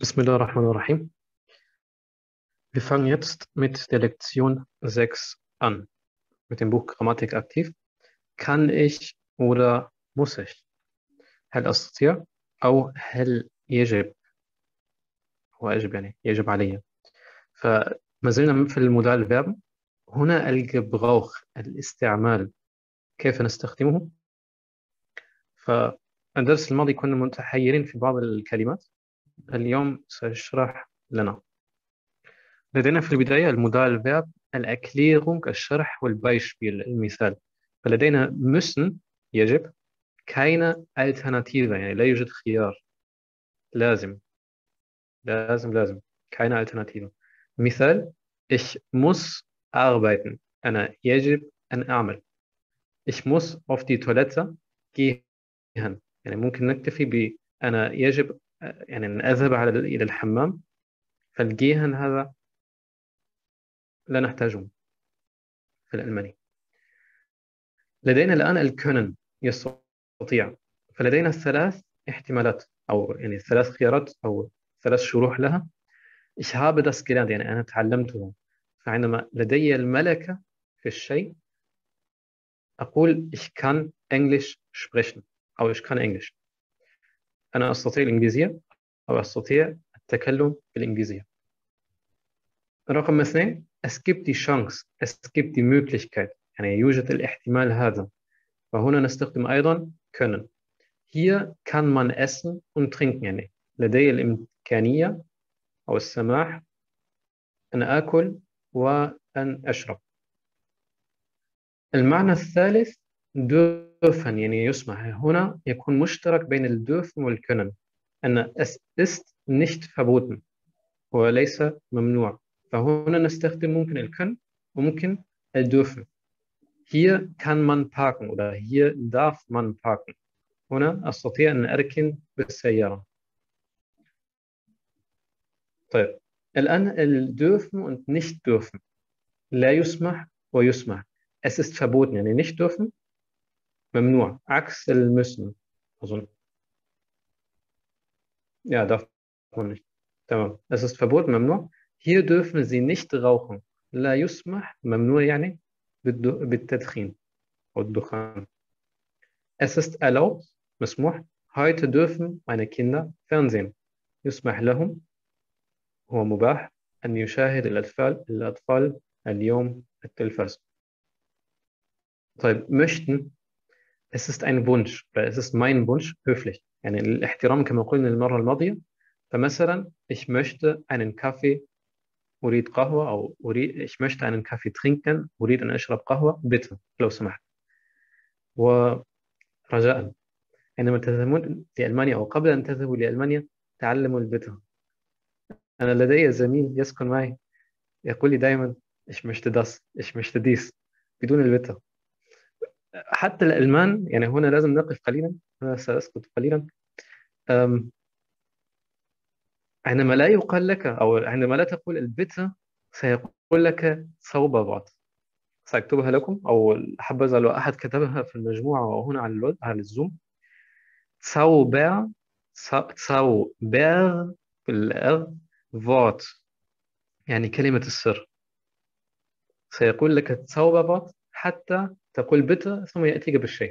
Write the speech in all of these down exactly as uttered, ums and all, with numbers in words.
Bismillahirrahmanirrahim. Wir fangen jetzt mit der Lektion sechs an, mit dem Buch Grammatik aktiv. Kann ich oder muss ich؟ هل أستطيع أو هل يجب؟ هو يجب يعني يجب علي. فما زلنا في المودال الفيرب. هنا الجبراوخ الاستعمال، كيف نستخدمه؟ فالدرس الماضي كنا متحيرين في بعض الكلمات، اليوم سأشرح لنا. لدينا في البداية المودال فيرب الأكليرونج الشرح والبايشبيل المثال. فلدينا müssen يجب، keine Alternative يعني لا يوجد خيار، لازم لازم لازم keine Alternative. مثال: ich muss arbeiten، أنا يجب أن أعمل. ich muss auf die Toilette gehen، يعني ممكن نكتفي ب أنا يجب يعني أن أذهب على إلى الحمام، فالجيهن هذا لا نحتاجه في الألماني. لدينا الآن الكونن يستطيع، فلدينا ثلاث احتمالات أو يعني ثلاث خيارات أو ثلاث شروح لها. ich habe das gelernt يعني أنا تعلمته. فعندما لدي الملكة في الشيء أقول ich kann Englisch sprechen أو ich kann Englisch. أنا أستطيع الإنجليزية أو أستطيع التكلم بالإنجليزية. رقم اثنين: es gibt die Chance، es gibt die Möglichkeit، يعني يوجد الاحتمال هذا، فهنا نستخدم أيضا können. Hier kann man essen und trinken، يعني لدي الإمكانية أو السماح أن آكل وأن أشرب. المعنى الثالث dürfen، يعني يسمح. هنا يكون مشترك بين ال dürfen وال können، أن es ist nicht verboten، هو ليس ممنوع، فهنا نستخدم ممكن ال können وممكن ال dürfen. Hier kann man parken oder hier darf man parken، هنا أستطيع أن أركن بالسيارة. طيب الآن ال dürfen und nicht dürfen، لا يسمح ويسمح. es ist verboten يعني nicht dürfen ممنوع، عكس ال müssen أظن. ja darf man nicht. تمام. es ist verboten ممنوع. hier dürfen Sie nicht rauchen، لا يسمح ممنوع يعني بالتدخين أو الدخان. es ist erlaubt مسموح. heute dürfen meine Kinder Fernsehen، يسمح لهم هو مباح أن يشاهد الأطفال الأطفال اليوم التلفاز. طيب möchten، es ist ein Wunsch، es ist mein Wunsch höflich، يعني الاحترام كما قلنا المرة الماضية. فمثلا ich möchte einen Kaffee، أريد قهوة، أو أريد ich möchte einen Kaffee trinken، أريد أن أشرب قهوة bitte لو سمحت. ورجاء عندما تذهبون لألمانيا أو قبل أن تذهبوا لألمانيا تعلموا البيته. أنا لدي زميل يسكن معي يقول لي دائما ich möchte das، ich möchte dies بدون البيته. حتى الألمان يعني هنا لازم نقف قليلا، هنا سأسكت قليلا. أم عندما لا يقال لك أو عندما لا تقول البيته سيقول لك صوبابات. سأكتبها لكم، أو حبذا لو أحد كتبها في المجموعة أو هنا على اللود على الزوم. صوبر، صوبر بالأر فوت يعني كلمة السر. سيقول لك صوبابات حتى تقول بيته ثم يأتيك بالشيء.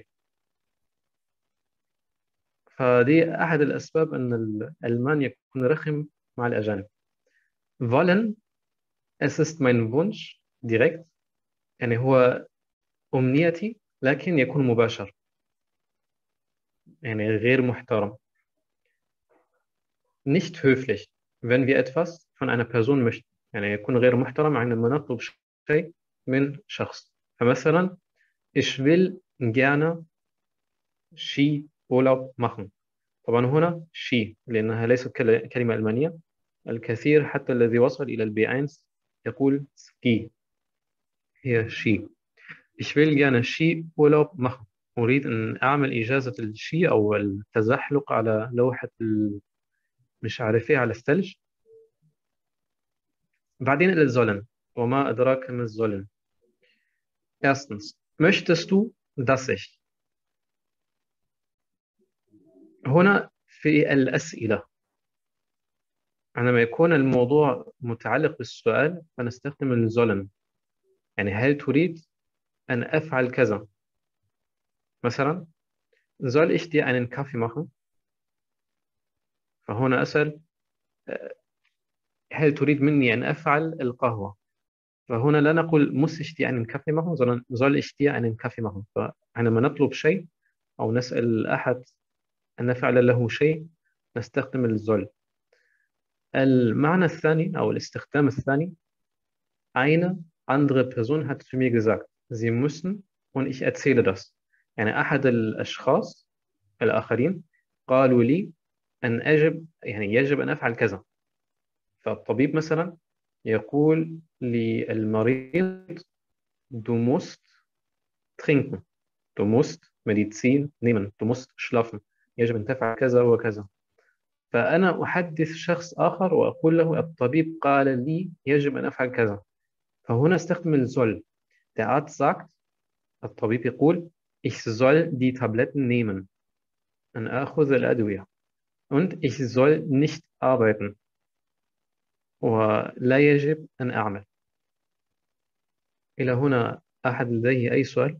فدي أحد الأسباب أن الألمان يكون رخم مع الأجانب. wollen، es ist mein Wunsch direkt، يعني هو أمنيتي لكن يكون مباشر يعني غير محترم. nicht höflich، wenn wir etwas von einer Person möchten، يعني يكون غير محترم عندما نطلب شيء من شخص. فمثلا ich will gerne Ski Urlaub machen. طبعا هنا شي لأنها ليست كلمة ألمانية. الكثير حتى الذي وصل إلى البي واحد يقول سكي، هي شي. ich will gerne Ski Urlaub machen، أريد أن أعمل إجازة الشي أو التزحلق على لوحة ال... مش عارف إيه، على الثلج. بعدين إلى الزولن، وما أدراك ما الزولن. erstens möchtest du dass ich، هنا في الأسئلة عندما يكون الموضوع متعلق بالسؤال فنستخدم الزولن. يعني هل تريد أن أفعل كذا؟ مثلا soll ich dir einen Kaffee machen؟ فهنا أسأل هل تريد مني أن أفعل القهوة؟ فهنا لا نقول muss ich dir einen Kaffee machen sondern soll ich dir einen Kaffee machen. فعندما نطلب شيء أو نسأل أحد أن نفعل له شيء نستخدم الزول. المعنى الثاني أو الاستخدام الثاني eine andere Person hat zu mir gesagt Sie müssen und ich erzähle das. يعني أحد الأشخاص الآخرين قالوا لي أن أجب يعني يجب أن أفعل كذا. فالطبيب مثلا يقول للمريض du musst trinken du musst Medizin nehmen du musst schlafen يجب أن تفعل كذا وكذا. فأنا أحدث شخص آخر وأقول له الطبيب قال لي يجب أن أفعل كذا. فهنا استخدم الزول. Der Arzt sagt الطبيب يقول ich soll die Tabletten nehmen أن آخذ الأدوية und ich soll nicht arbeiten ولا يجب أن أعمل. إلى هنا أحد لديه أي سؤال؟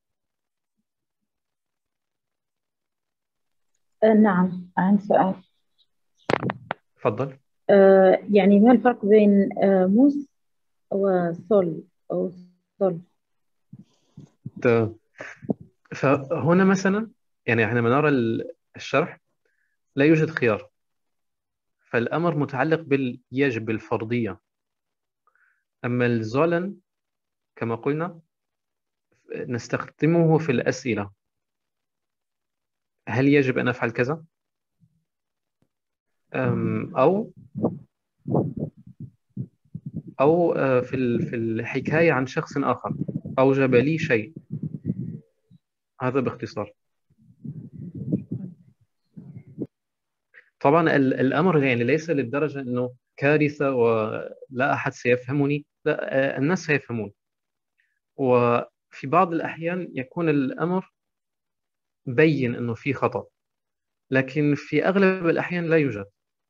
آه، نعم عندي سؤال. تفضل. آه يعني ما الفرق بين آه موس وصول أو صول؟ ده- فهنا مثلا يعني عندما نرى ال- الشرح لا يوجد خيار. فالأمر متعلق باليجب بالفرضية. أما الزولن كما قلنا نستخدمه في الأسئلة. هل يجب أن أفعل كذا؟ أم، أو أو آه، في ال- في الحكاية عن شخص آخر أوجب لي شيء. هذا باختصار. طبعا ال- الأمر يعني ليس للدرجة أنه كارثة ولا أحد سيفهمني. لا آه، الناس سيفهمون. وفي بعض الأحيان يكون الأمر بين أنه في خطأ لكن في أغلب الأحيان لا يوجد.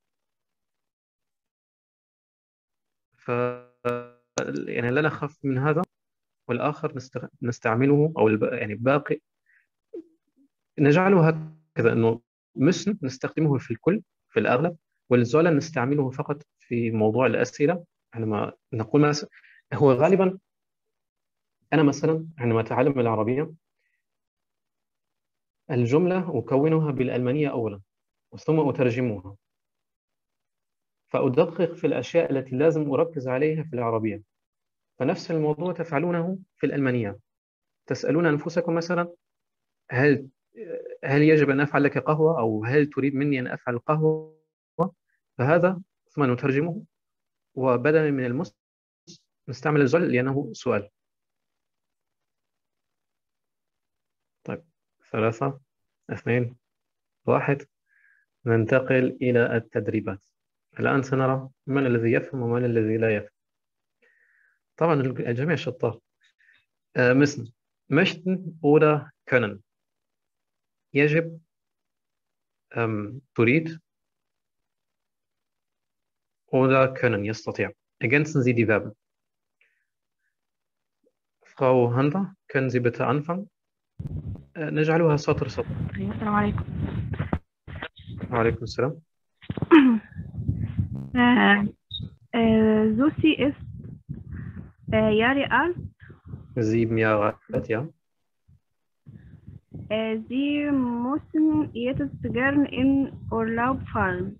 ف يعني لا نخاف من هذا. والآخر نست... نستعمله أو الب... يعني باقي نجعله هكذا أنه مسن نستخدمه في الكل في الأغلب. والزولا نستعمله فقط في موضوع الأسئلة. عندما نقول مثلا هو غالبا أنا مثلا عندما أتعلم العربية الجملة أكونها بالألمانية أولا ثم أترجمها. فأدقق في الأشياء التي لازم أركز عليها في العربية. فنفس الموضوع تفعلونه في الألمانية. تسألون أنفسكم مثلا هل هل يجب أن أفعل لك قهوة أو هل تريد مني أن أفعل قهوة. فهذا ثم نترجمه وبدلا من المس نستعمل الزل لأنه سؤال. طيب ثلاثة اثنين واحد. ننتقل إلى التدريبات. الآن سنرى من الذي يفهم ومن الذي لا يفهم. طبعا الجميع شطار. آه مثل möchten oder können. يجب ähm, تريد oder können يستطيع. Ergänzen Sie die Verben. Frau Handa, können Sie bitte anfangen? آه نجعلها سطر سطر. السلام عليكم. وعليكم السلام. Äh, äh, Susi ist äh, Jahre alt. Sieben Jahre alt, ja. Äh, sie müssen jetzt gern in Urlaub fahren.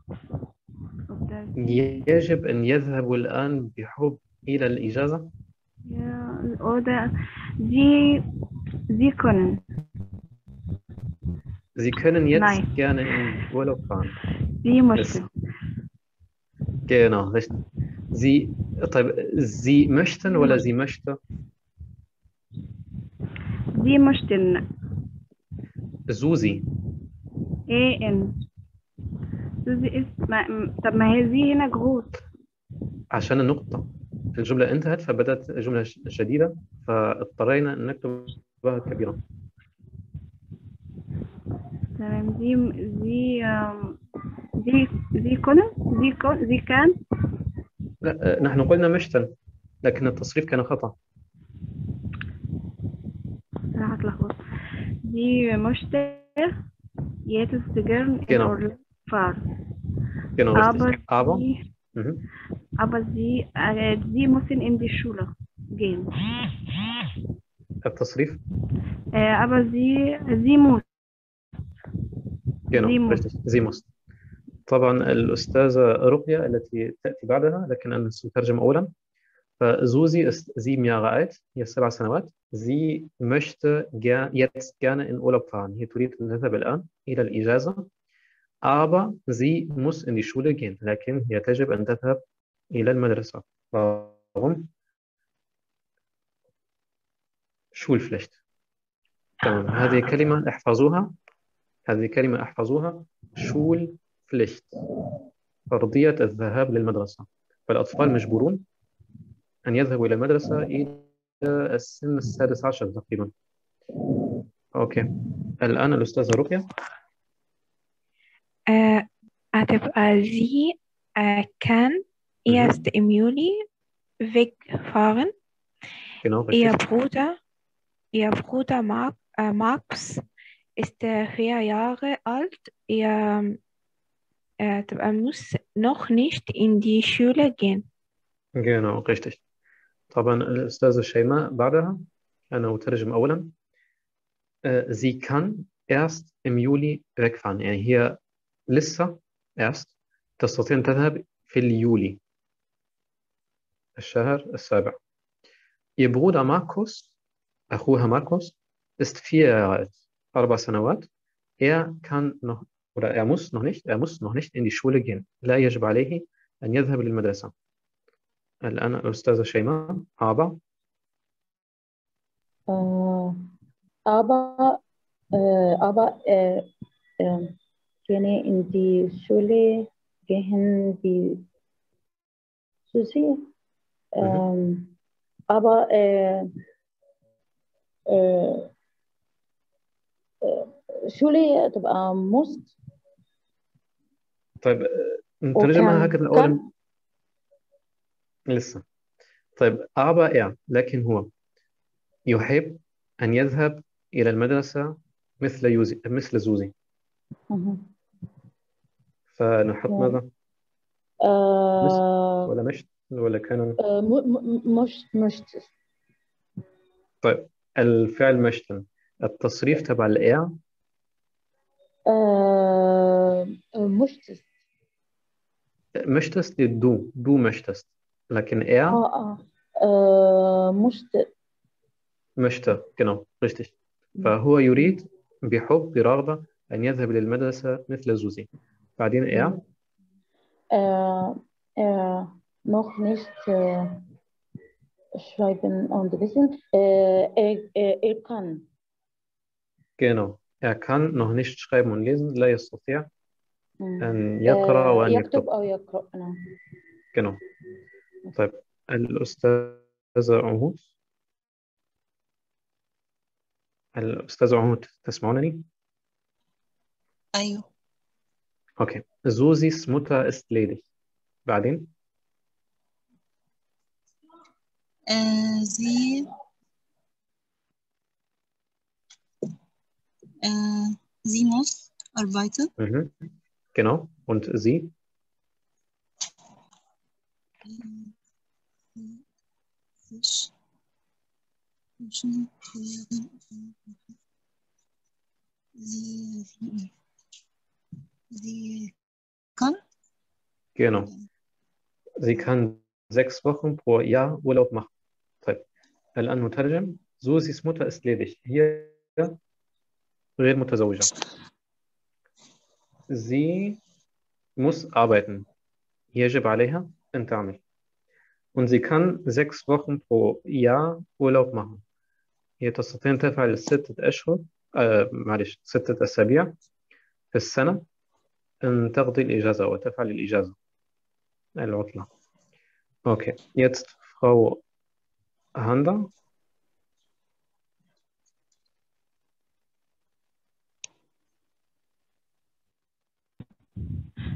يجب أن يذهبوا الآن بحب إلى الإجازة. Ja, oder sie, sie können. Sie können jetzt Nein. gerne in Urlaub fahren. Sie möchten. Genau, richtig. Sie, طيب, Sie möchten oder sie möchte? Sie möchten. Susi. En. Susi ist ما طب ما هي زي هنا جروس. عشان النقطة الجملة انتهت فبدأت جملة شديدة فاضطرينا أن نكتبها كبيرة. تمام. زي زي Sie, Sie können, Sie, kon, Sie kann. لا، نحن قلنا مشتل لكن التصريف كان خطأ. أنا هتلخبط. Sie möchte jetzt gern in Genau, Urlaub fahren. genau richtig. Aber Aber sie, mhm. aber sie, äh, sie müssen in die Schule gehen. التصريف Äh, aber sie, sie muss, genau sie muss. richtig. Sie muss. طبعا الأستاذة رقية التي تأتي بعدها، لكن أنا سأترجم أولا. فزوزي ist sieben Jahre alt، هي سبع سنوات. Sie möchte ger jetzt gerne in Urlaub fahren. هي تريد أن تذهب الآن إلى الإجازة. aber sie muss in die Schule gehen، لكن هي تجب أن تذهب إلى المدرسة. warum؟ Schulpflicht. تمام، هذه كلمة احفظوها، هذه كلمة احفظوها. Schulpflicht، فرضية الذهاب للمدرسة. فالأطفال مجبورون أن يذهبوا إلى المدرسة إلى السن السادس عشر تقريبا. أوكي، الآن الأستاذة رقية. Äh, هتبقى sie äh, kann erst im Juli wegfahren. Genau, Ihr richtig. Bruder, ihr Bruder Mark, äh, Max ist äh, vier Jahre alt. Er äh, تبقى muss noch nicht in die Schule gehen. Genau, richtig. طبعا الأستاذة شيماء بعدها. أنا أترجم أولا. Äh, sie kann erst im Juli wegfahren، يعني هي لسه erst تستطيع أن تذهب في اليولي، الشهر السابع. Ihr Bruder Markus، أخوها ماركوس، ist vier Jahre alt، أربع سنوات. Er kann noch oder er muss noch nicht er muss noch nicht in die Schule gehen. لا يجب عليه أن يذهب للمدرسة. الآن الأستاذة شيماء. aber آه aber äh, aber äh, äh, gerne in die Schule gehen wie Susi. mhm. Ähm, aber äh, äh, äh, Schule تبقى must طيب آه، نترجمها هكذا وكان أولا كان لسه. طيب aber er، لكن هو يحب أن يذهب إلى المدرسة مثل يوزي مثل زوزي. مهم. فنحط يعني ماذا؟ مش آه ولا مش ولا كان؟ آه م- م- مش مش طيب الفعل مشتن، التصريف تبع الإير. آه مش مشتست دو دو مشتست، لكن إير اه اه آه، مش مشت. genau richtig. فهو يريد بحب برغبة أن يذهب للمدرسة مثل زوزي. بعدين إير آه آه noch nicht äh, schreiben und wissen. Äh, er, er, er kann. genau. Er kann noch nicht schreiben und lesen، لا يستطيع مم. أن يقرأ آه وأن يكتب. يكتب أو يقرأ. نعم. genau. طيب الأستاذة عهود. الأستاذة عهود تسمعونني؟ أيوه. Okay. Susis Mutter ist ledig. بعدين Äh, sie, äh, sie muss arbeiten. mhm. Genau. Und sie? sich Sie, sie kann. Genau. Sie kann sechs Wochen pro Jahr Urlaub machen. طيب الآن نترجم. Susis Mutter ist ledig. هي غير متزوجة. Sie muss arbeiten. يجب عليها أن تعمل. Und sie kann sechs Wochen pro Jahr Urlaub machen. هي تستطيع أن تفعل ستة أشهر آه معلش ستة أسابيع في السنة أن تقضي الإجازة أو تفعل الإجازة العطلة. Okay, jetzt Frau Handa.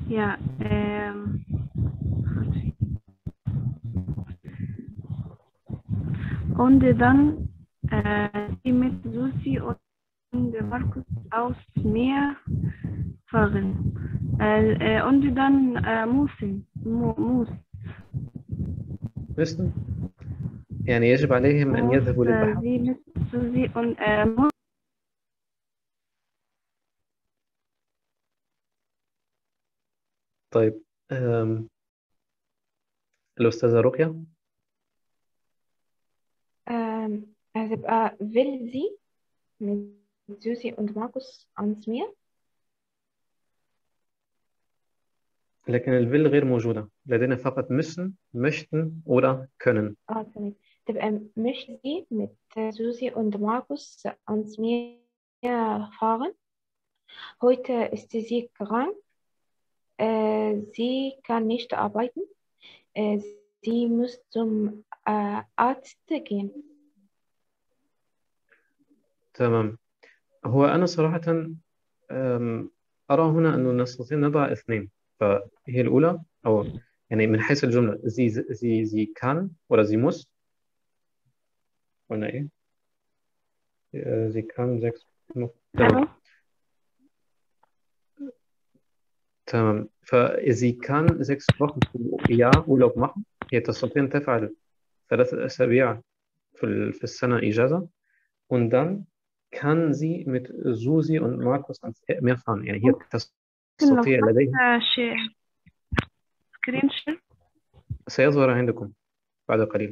Ja, ähm, und dann äh, die mit Susi und Markus aus Meer fahren. Äh, äh, und dann äh, müssen, mu muss, müssen يعني يجب عليهم أن muss يذهبوا äh, للبحر. sie mit Susi und äh, muss طيب أم... الأستاذة رقية. Ähm, هتبقى will sie mit Susi und Markus ans Meer. لكن الفيل غير موجودة، لدينا فقط müssen, möchten oder können. Ah, تمام. تبقى möchte sie mit Susi und Markus ans Meer fahren. Heute ist sie krank. Äh, sie kann nicht arbeiten. Äh, sie muss zum äh, Arzt gehen. تمام. هو أنا صراحة أم... أرى هنا أنه نستطيع نضع اثنين، فهي الأولى أو يعني من حيث الجملة زي زي زي كان ولا زي muss ولا إيه؟ äh, sie kann sechs تمام Hallo? تمام. فsie kann sechs Wochen في Jahr Urlaub machen. هي تستطيع أن تفعل ثلاثة أسابيع في ال- في السنة إجازة. Und dann kann sie mit Susi und Markus ans Meer fahren. يعني هي ممكن لو تستطيع لديها. سمحت شيء سكرين شير. سيظهر عندكم بعد قليل.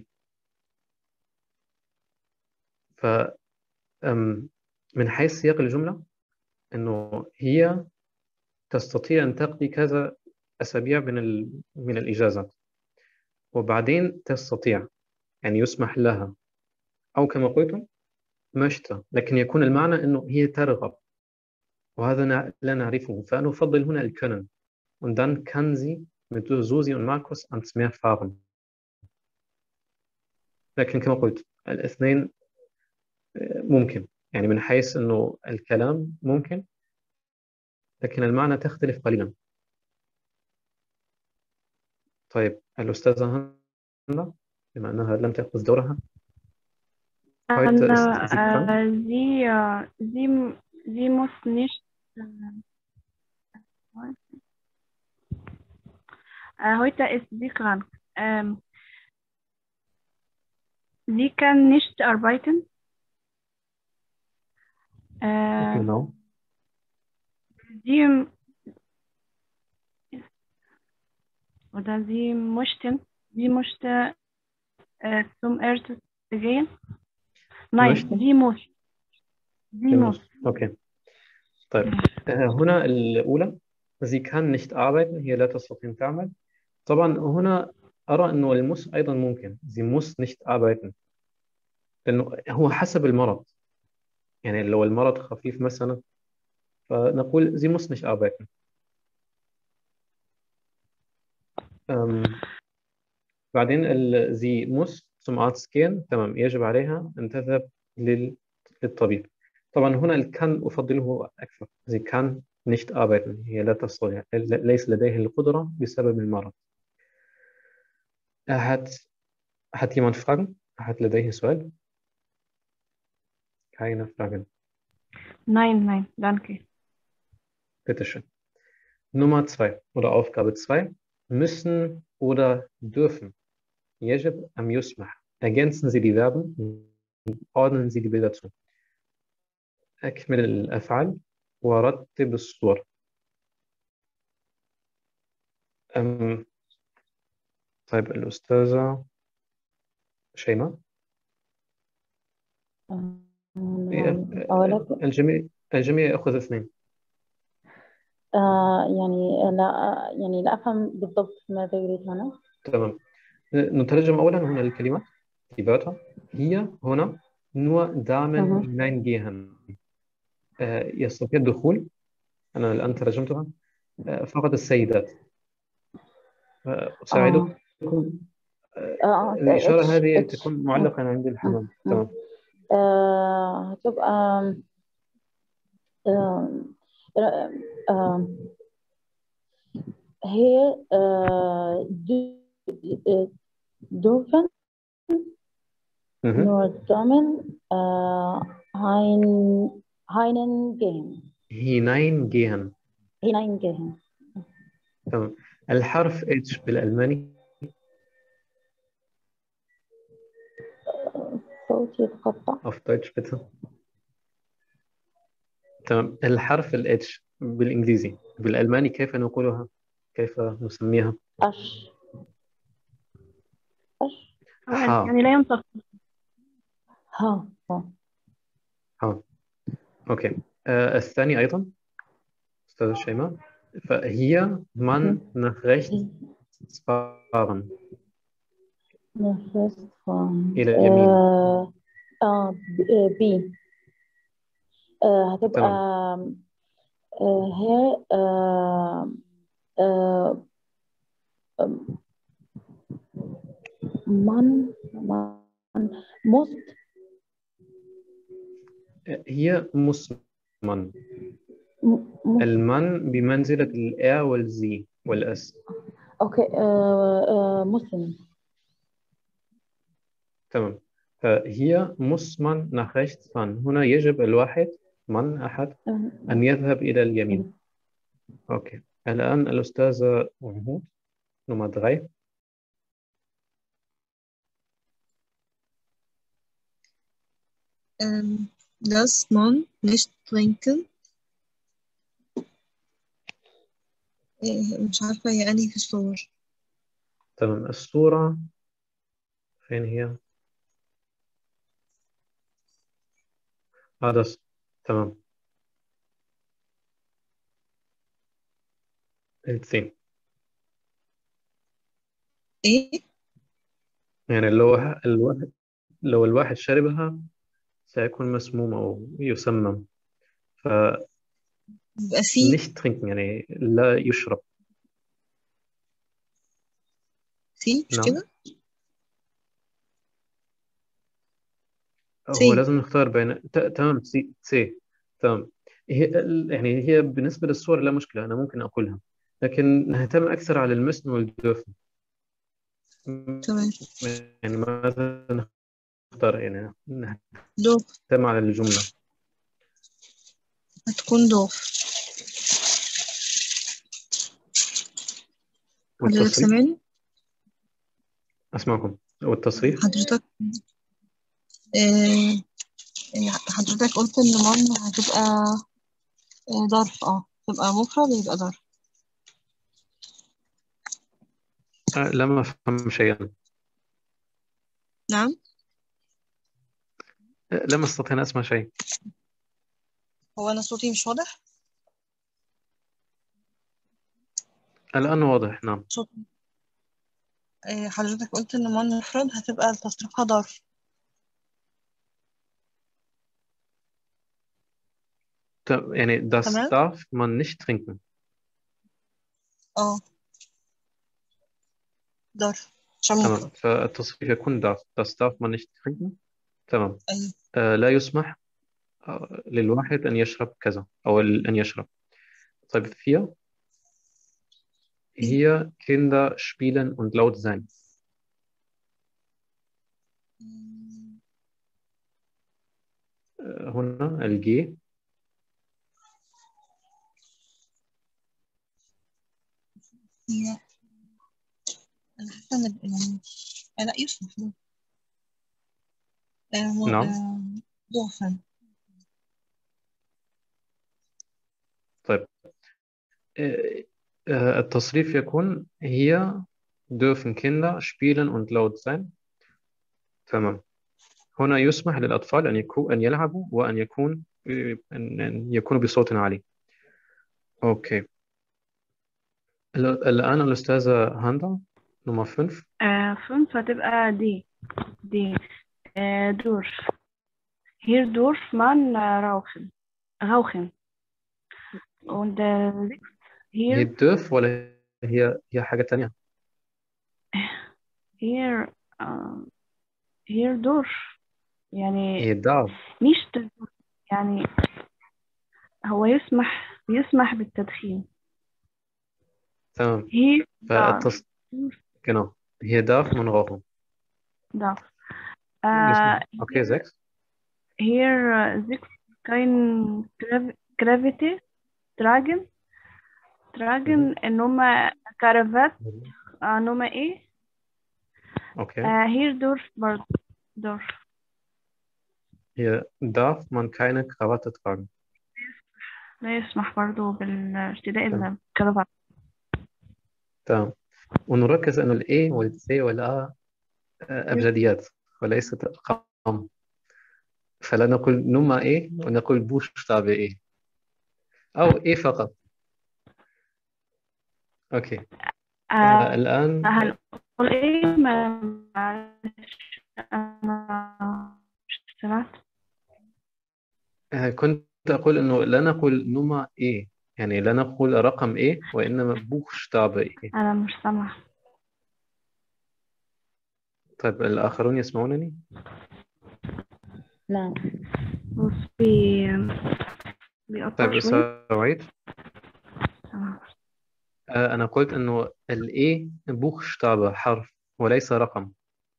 ف أم، من حيث سياق الجملة إنه هي تستطيع أن تقضي كذا أسابيع من ال... من الإجازات، وبعدين تستطيع يعني يسمح لها، أو كما قلتم مشتى، لكن يكون المعنى أنه هي ترغب، وهذا نا- لا نعرفه، فأنا أفضل هنا الكنن. Und dann kann sie mit Susi und Markus ans Meer fahren. لكن كما قلت الاثنين آه، ممكن، يعني من حيث أنه الكلام ممكن، لكن المعنى تختلف قليلا. طيب الأستاذة هنا بما أنها لم تأخذ دورها. Heute أنا ist sie krank. äh, sie, äh, sie, sie muss nicht äh, heute ist sie krank. Ähm, sie kann nicht arbeiten. Äh, Genau. sie oder sie möchten, sie möchte äh, zum Arzt gehen. Nein, möchten. sie muss. Sie Sie muss. muss. Okay. طيب آه، هنا الأولى sie kann nicht arbeiten، هي لا تستطيع أن تعمل. طبعا هنا أرى أنه المس أيضا ممكن sie muss nicht arbeiten، لأنه هو حسب المرض. يعني لو المرض خفيف مثلا فنقول sie muss nicht arbeiten. أم، بعدين ال- sie muss zum Arzt gehen. تمام، يجب عليها أن تذهب لل- للطبيب. طبعا هنا الكان أفضله أكثر. sie kann nicht arbeiten، هي لا تستطيع، ليس لديها القدرة بسبب المرض. Hat, hat jemand Fragen? Hat لديه سؤال؟ Keine Fragen. Nein, nein, danke. Bitte schön. Nummer zwei oder Aufgabe zwei. Müssen oder dürfen. يجب أم يسمح. Ergänzen Sie die Verben, ordnen Sie die Bilder zu. أكمل الأفعال ورتب الصور. أم طيب الأستاذة شيماء. أولا الجميع الجميع يأخذ اثنين. آه يعني لا يعني لا أفهم بالضبط ماذا يريد هنا. تمام، نترجم أولا هنا الكلمات. Die Wörter. Hier هنا nur Damen مه. hineingehen. آه، يستطيع الدخول. أنا الآن ترجمتها. آه، فقط السيدات. آه، آه أساعدكم. آه آه الإشارة اتش هذه اتش تكون معلقة عند الحمام. تمام. آه هتبقى آه آه آه hier äh, du, äh, dürfen Mhm. nur Damen äh, ein, hineingehen. hineingehen. hineingehen. تمام. الحرف H بالألماني صوتي يتقطع. auf Deutsch bitte. تمام. الحرف ال H بالإنجليزي بالألماني كيف نقولها؟ كيف نسميها؟ أش أش أو يعني ها يعني لا ينطق. ها ها ها أوكي. آه الثاني أيضا أستاذ شيماء فهي من nach rechts fahren نفس فان إلى اليمين. آه آه ب- آه، بي آه هتبقى تمام. آه هي آه آه من من most هي مسمن. م- المن بمنزلة الآ والزي والأس. اوكي آه آه مسلم تمام. فهي muss man nach rechts fahren. هنا يجب الواحد من أحد أن يذهب إلى اليمين. أوكي. الآن الأستاذة وهود نمرة drei. Ähm, dass man nicht trinken. إيه، مش عارفة هي أنهي في الصور. تمام. الصورة فين هي؟ هذا ص- تمام. الثين إيه؟ يعني لو الواحد لو الواحد شربها سيكون مسموم أو يسمم. ف بيبقى فيه nicht trinken يعني لا يشرب. فيه مش نعم. كده؟ هو سي لازم نختار بين ت- تمام سي سي تمام. هي ال- يعني هي بالنسبة للصور لا مشكلة أنا ممكن أقولها لكن نهتم أكثر على المسن والدوفن. تمام. يعني ماذا نختار يعني دوف نهتم على الجملة. هتكون دوف. حضرتك والتصريف سامعني؟ أسمعكم. والتصريف حضرتك إيه إيه، حضرتك قلت إن من هتبقى إيه، ظرف اه تبقى مفرد يبقى ظرف. أه لم أفهم شيئا. نعم. أه لم أستطيع أن أسمع شيء. هو أنا صوتي مش واضح؟ الآن واضح. نعم. صوت إيه، حضرتك قلت إن من مفرد هتبقى تصريفها ظرف. ت- يعني das تمام؟ darf man nicht trinken. اه ظرف عشان تمام. مفرد. فالتصريف يكون darf das darf man nicht trinken. تمام. أيوة. أه لا يسمح أه للواحد أن يشرب كذا أو ال- أن يشرب. طيب vier. Hier Kinder spielen und laut sein. أه هنا الجي هي أنا حاسة إن يعني آه، لا يوسف لا. آه، م- نعم. آه، ضعفا. طيب أه أه التصريف يكون هي dürfen Kinder spielen und laut sein. تمام. هنا يسمح للأطفال أن يكون أن يلعبوا وأن يكون أن أن يكونوا بصوت عالي. أوكي. ال- الآن الأستاذة هاندا نمرة خمسة. آه فهمت. هتبقى دي دي آه دور. Hier darf man äh, rauchen. Rauchen. Und äh, هي hier, الدوف ولا هي هي حاجة تانية؟ hier, äh, hier darf. يعني هي الدعوة. nicht يعني هو يسمح يسمح بالتدخين. تمام. Hier darf. فالتص genau. Hier darf man rauchen. Darf. Müssen, Äh, okay, sechs. hier äh, sechs kein Grav Gravity tragen. Tragen Mhm. äh, Nummer Krawatte Mhm. äh, Nummer E. Okay. Äh, hier darf برضه darf. Hier darf man keine Krawatte tragen. لا يسمح برضه بالارتداء تمام. الكرافتة. تمام. ونركز أن ال A وال C وال A أبجديات وليست أرقام، فلا نقول نما A ونقول Buchstabe A أو A فقط. أوكي. آه آه الآن هنقول ايه؟ ما معلش انا مش سمعت. آه كنت أقول أنه لا نقول نما A، يعني لا نقول رقم A وإنما Buchstabe A. انا مش سامعة. طيب الآخرون يسمعونني؟ نعم. بص بي بيقطع طيب شوية. سعيد، تمام. آه أنا قلت أنه ال A Buchstabe حرف وليس رقم.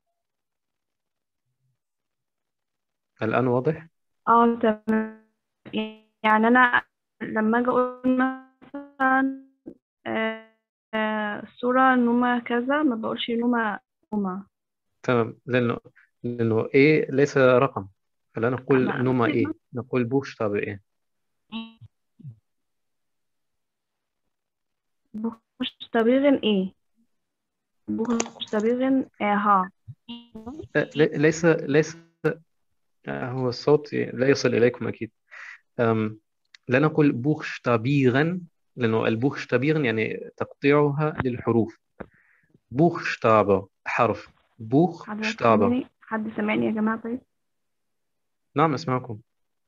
الآن واضح؟ اه تمام. يعني انا لما اجي اقول مثلا آه، آه، الصورة نومة كذا ما بقولش نومة نومة. تمام، لأنه لأنه A ليس رقم، فلا نقول لا نما بصي A، نقول Buchstabe A. buchstabieren ايه؟ buchstabieren آه ها. آه، لي- ليس ليس آه، هو الصوت لا يصل إليكم أكيد. أم، لا نقول بوخشتابيغن، لأنه البوخشتابيغن يعني تقطيعها للحروف. بوخشتابة حرف، حضرتك بوخشتابة. سامعني؟ حد سامعني يا جماعة؟ طيب نعم أسمعكم.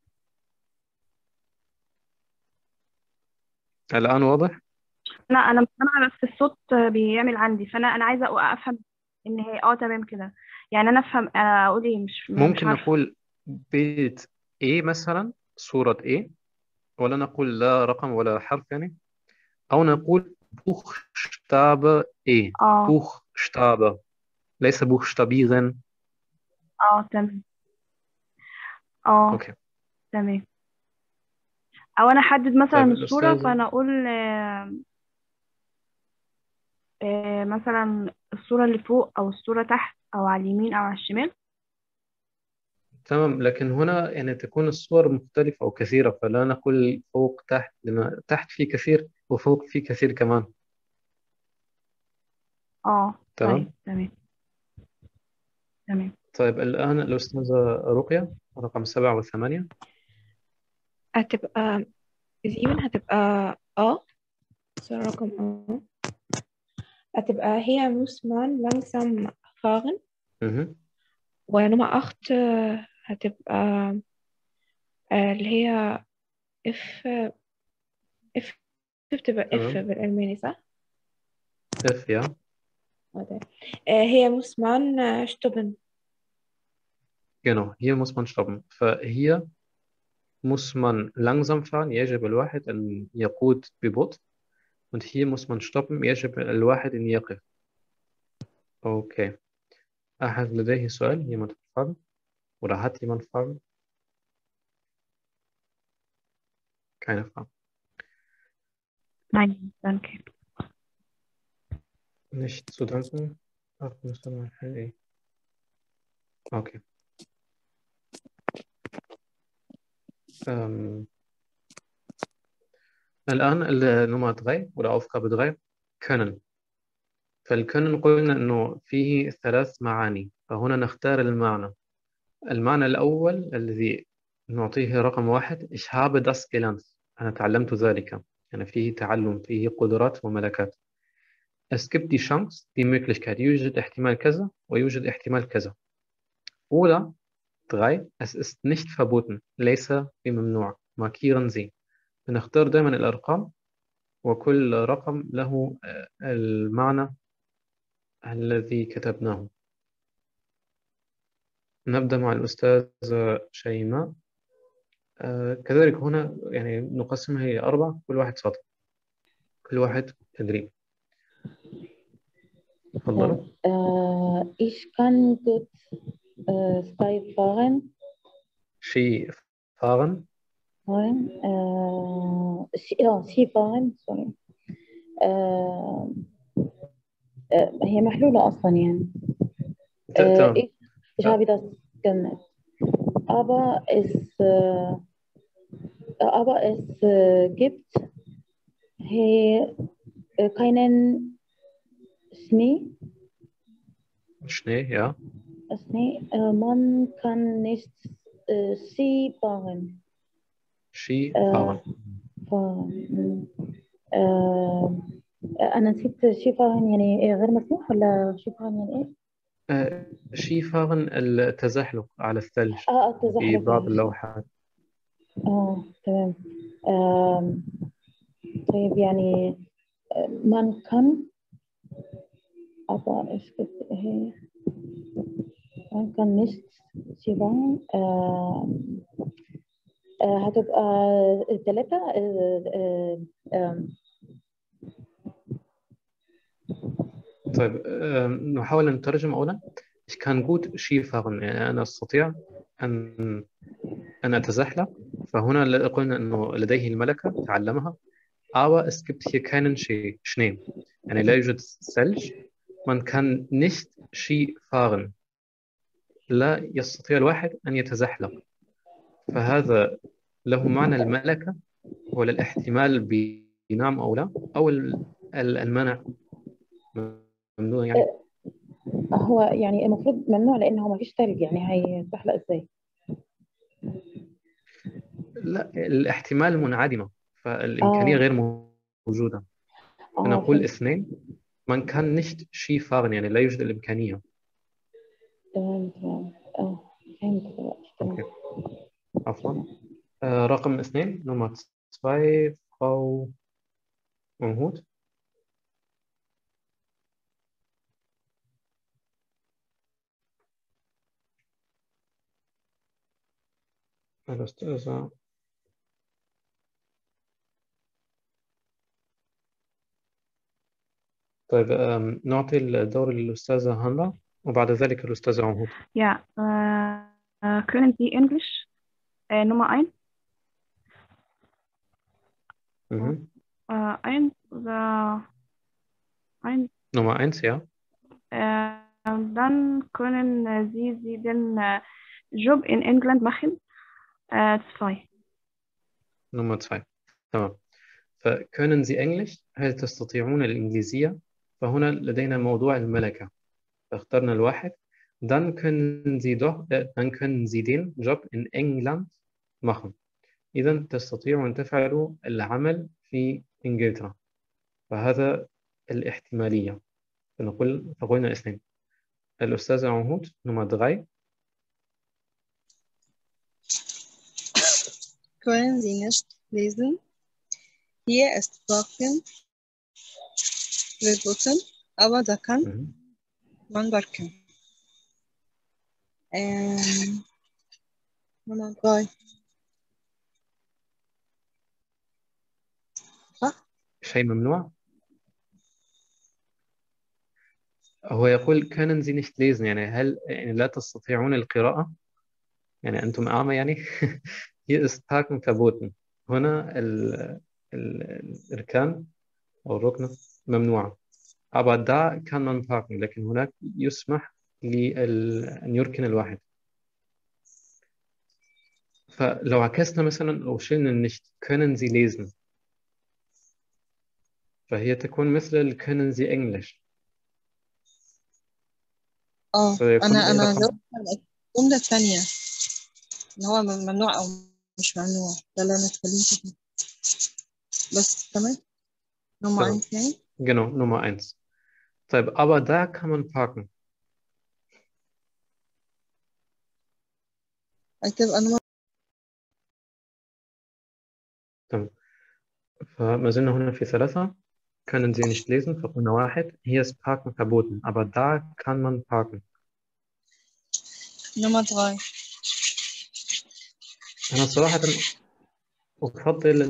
الآن واضح؟ انا انا مش سامعة بس الصوت بيعمل عندي، فانا انا عايزة افهم ان هي اه تمام كده. يعني انا افهم انا اقول ايه؟ مش مش ممكن عارفة. نقول بيت A مثلا، صورة A، ولا نقول لا رقم ولا حرف يعني، أو نقول بوخشتابة A، اه بوخشتابة ليس بوخشتابيغن. اه تمام. اه أوكي. تمام. او انا احدد مثلا طيب الصورة الأستاذ، فانا اقول آه آه مثلا الصورة اللي فوق او الصورة تحت او على اليمين او على الشمال. تمام، لكن هنا يعني تكون الصور مختلفة أو كثيرة، فلا نقول فوق تحت، لأن تحت في كثير وفوق في كثير كمان. اه طيب تمام. تمام تمام. طيب الآن الأستاذة رقية، رقم سبعة وثمانية. هتبقى زيون، هتبقى اه سؤال رقم اه هتبقى هي موسمان langsam fahren. مهم. ونمرة أخت آه، هتبقى آه، اللي هي اف اف بتبقى اف تمام. بالألماني صح؟ اف يا. اه ده. آه، هي موسمان آه، شتوبن. genau hier muss man stoppen، فهي muss man langsam fahren، يجب الواحد أن يقود ببطء، und hier muss man stoppen، يجب الواحد أن يقف. أوكي. أحد لديه سؤال؟ jemand hat Fragen oder hat jemand Fragen؟ keine Fragen. Nein, danke. Nicht zu danken. Ach, müsste man, hey. Okay. Ähm, الآن النمرة drei oder Aufgabe drei، können. فالكkönnen قلنا أنه فيه ثلاث معاني، فهنا نختار المعنى. المعنى الأول الذي نعطيه رقم واحد، ich habe das gelernt، أنا تعلمت ذلك، يعني فيه تعلم، فيه قدرات وملكات. Es gibt die Chance، die Möglichkeit، يوجد احتمال كذا ويوجد احتمال كذا. Oder drei، es ist nicht verboten، ليس بممنوع. markieren Sie، بنختار دائما الأرقام، وكل رقم له آه، المعنى الذي كتبناه. نبدأ مع الأستاذ شيماء. آه، كذلك هنا يعني نقسمها إلى أربع، كل واحد سطر، كل واحد تدريب. تفضلوا. Äh, ich kann gut äh, Sky fahren. Ski fahren. fahren. Äh, Ski, ja, Skifahren, sorry. آه آه هي محلولة أصلا يعني. ت- آه تمام. ich, ich habe das genannt. Aber es, äh, aber es äh, gibt hier äh, keinen Schnee. Schnee, ja. Schnee. Äh, man kann nicht äh, Ski fahren. Ski آه fahren. fahren. آه أنا نسيت شي فاهم يعني إيه غير مسموح ولا شي فاهم يعني إيه؟ آه، ski fahren التزحلق على الثلج آه في التزحلق بعض على اللوحات. آه تمام. آه طيب يعني آه، من كان أبا إيش كنت هي من كان nicht شي فاهم آه آه هتبقى ثلاثة آه آه آه طيب آه، نحاول أن نترجم أولا. Ich kann gut Ski fahren، يعني أنا أستطيع أن أن أتزحلق. فهنا قلنا أنه لديه الملكة تعلمها. aber es gibt hier keinen Ski- Schnee، يعني لا يوجد ثلج. man kann nicht Ski fahren، لا يستطيع الواحد أن يتزحلق. فهذا له معنى الملكة ولا الاحتمال بنعم أو لا، أو ال- ال- المنع ممنوع يعني. هو يعني المفروض ممنوع لأنه ما فيش ثلج يعني هيتزحلق إزاي؟ لا، الاحتمال منعدمة، فالإمكانية آه غير موجودة. آه فنقول فهمت. اثنين. man kann nicht Ski fahren، يعني لا يوجد الإمكانية. تمام تمام آه فهمت دلوقتي تمام. أوكي، عفوا. آه رقم اثنين، نمرة zwei، Frau Unhut. الأستاذة. طيب آم، نعطي الدور للأستاذة هاندا وبعد ذلك الأستاذة عنهود. Ja, äh, äh, können Sie Englisch äh, Nummer eins, Mhm. äh, eins oder eins? Nummer eins, ja. Äh, dann können äh, Sie, Sie den äh, Job in England machen. Äh, zwei. Nummer zwei. تمام. فكونن Sie Englisch، هل تستطيعون الإنجليزية؟ فهنا لدينا موضوع الملكة، فاخترنا الواحد. Dann können Sie doch äh, dann können Sie den Job in England machen. إذا تستطيعوا أن تفعلوا العمل في إنجلترا. فهذا الاحتمالية. فنقول فقلنا اثنين. الأستاذة عنهود نمرة drei. Können Sie nicht lesen? Hier ist Parken verboten, aber da kann Mhm. man parken. Ähm, Nummer drei. صح؟ شيء ممنوع. هو يقول können Sie nicht lesen، يعني هل يعني لا تستطيعون القراءة، يعني أنتم أعمى يعني. Hier ist Parken verboten. هنا ال... ال... الإركان أو الركن ممنوع. aber da kann man parken، لكن هناك يسمح لل... أن يركن الواحد. فلو عكسنا مثلا أو شلنا nicht können Sie lesen، فهي تكون مثل ال können Sie English. اه فيكون أنا إيه أنا رقم؟ جاوبت على الجملة الثانية إن هو ممنوع أو مش ممنوع، ده اللي أنا اتكلمت فيه. بس تمام. نمرة تمام. eins يعني Genau, Nummer eins. طيب aber da kann man parken. هتبقى نمرة تمام. فما زلنا هنا في ثلاثة. können Sie nicht lesen، فقلنا واحد. hier ist Parken verboten، aber da kann man parken. نمرة drei. أنا صراحة أفضل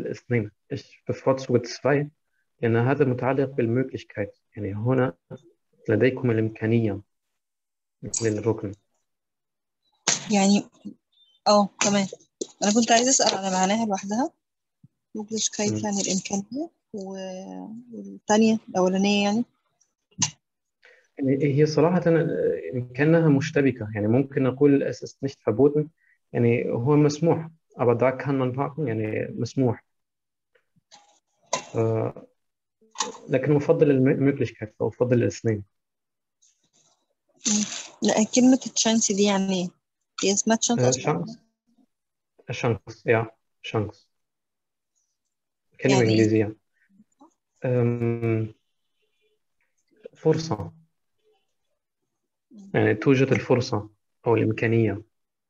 الاثنين. ich bevorzuge zwei، لأن هذا متعلق بالمöglichkeit. يعني هنا لديكم الإمكانية للركن. يعني اه تمام. انا كنت عايزه اسال على معناها لوحدها. Möglichkeit م. يعني الامكانيه و- والثانيه الاولانيه يعني يعني هي صراحة آه، كأنها مشتبكة، يعني ممكن نقول es ist nicht verboten، يعني هو مسموح، aber da kann man parken، يعني مسموح. آه، لكن أفضل المmöglichkeit أو أفضل الاثنين. مم. لا كلمه تشانس دي يعني ايه؟ هي اسمها تشانس آه، اصلا chance chance ja chance كلمة يعني ايه؟ إنجليزية. أم، فرصة، يعني توجد الفرصة أو الإمكانية.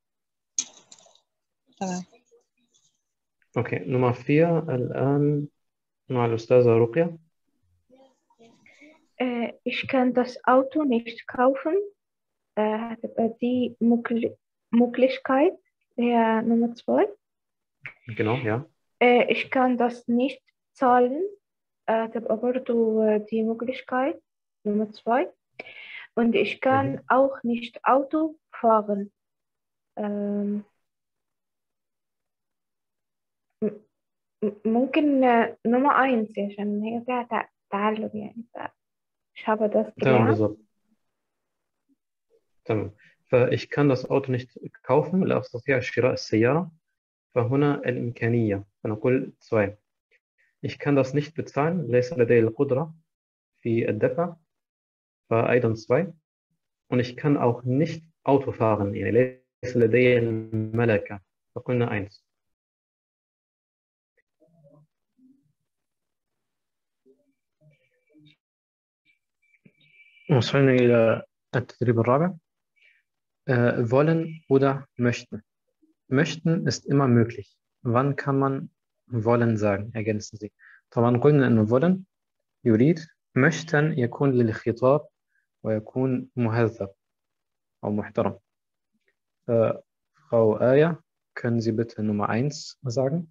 تمام. أوكي، نمر فيها الآن مع الأستاذة رقية. Äh, ich kann das Auto nicht kaufen. Äh, هتبقى دي مقل- Möglichkeit der Nummer zwei. Genau, ja. Äh, ich kann das nicht zahlen. Äh, تبقى برضو äh, die Möglichkeit Nummer zwei. Und ich kann Mhm. auch nicht Auto fahren. Ähm, م- م- ممكن äh, Nummer eins عشان هي فيها تع- تعلم يعني ich habe das تمام gelernt. بالضبط. تمام. فإيش kann das Auto nicht kaufen، لا أستطيع شراء السيارة، فهنا الإمكانية فنقول zwei. Ich kann das nicht bezahlen، ليس لدي القدرة في الدفع، فأيضا zwei. Und ich kann auch nicht Auto fahren، يعني ليس لدي الملكة، فقلنا eins. وصلنا إلى التدريب الرابع. Äh, wollen oder möchten. Möchten ist immer möglich. Wann kann man wollen sagen? Ergänzen Sie. طبعا قلنا أنه wollen يريد، möchten يكون للخطاب ويكون مهذب أو محترم. Äh, Frau Aya, können Sie bitte Nummer eins sagen?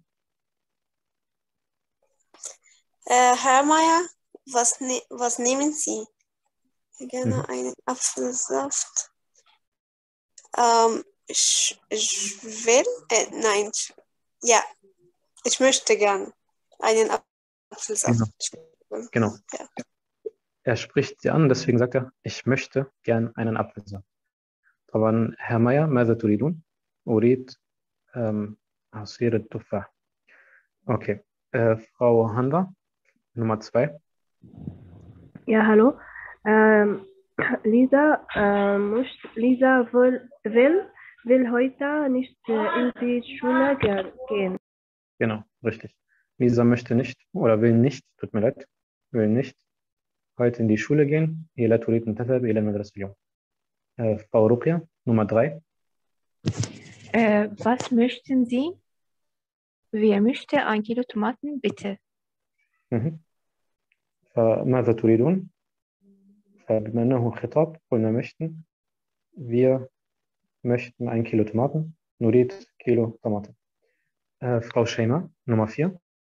Äh, Herr Meier, was, ne was nehmen Sie? Gerne Mhm. einen Apfelsaft. Ähm, ich, ich will, äh, nein, ich, ja, ich möchte gern einen Apfelsaft. Genau. Ja. Er spricht Sie an, deswegen sagt er, ich möchte gern einen Apfelsaft. طبعا Herr Meier، ماذا تريدون؟ أريد ähm, عصير التفاح. Okay. Äh, Frau Handler, Nummer zwei. Ja, hallo. Ähm, Lisa, äh, muss, Lisa will, will, will heute nicht äh, in die Schule ge gehen. Genau, richtig. Lisa möchte nicht oder will nicht, tut mir leid, will nicht heute in die Schule gehen. هي لا تريد أن تذهب إلى المدرسة اليوم. Äh, Frau Ruqya, Nummer drei. Äh, was möchten Sie? Wir möchten ein Kilo Tomaten, bitte. Mhm. فماذا تريدون؟ فبما أنه خطاب قلنا möchten. Wir möchten ein Kilo Tomaten. نريد كيلو طماطم. Äh, Frau Schema, Nummer vier.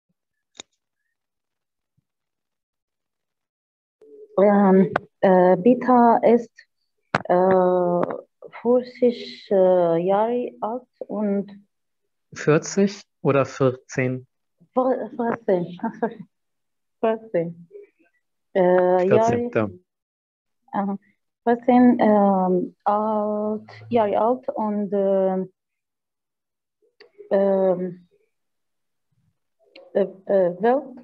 Ähm, äh, Beta ist äh, vierzig äh, Jahre alt und vierzig oder vierzehn? vierzehn, vierzehn äh, vierzehn, Jahre, da. aha, vierzehn ähm, alt, Jahre alt und äh, ähm, äh, äh, Welt,